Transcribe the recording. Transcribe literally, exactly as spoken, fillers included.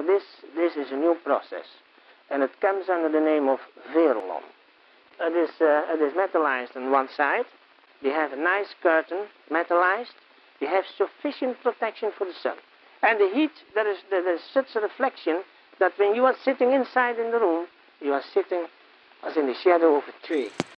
So this, this is a new process, and it comes under the name of Verolon. It is, uh, it is metallized on one side. We have a nice curtain, metallized. We have sufficient protection for the sun. And the heat, there is, there is such a reflection that when you are sitting inside in the room, you are sitting as in the shadow of a tree.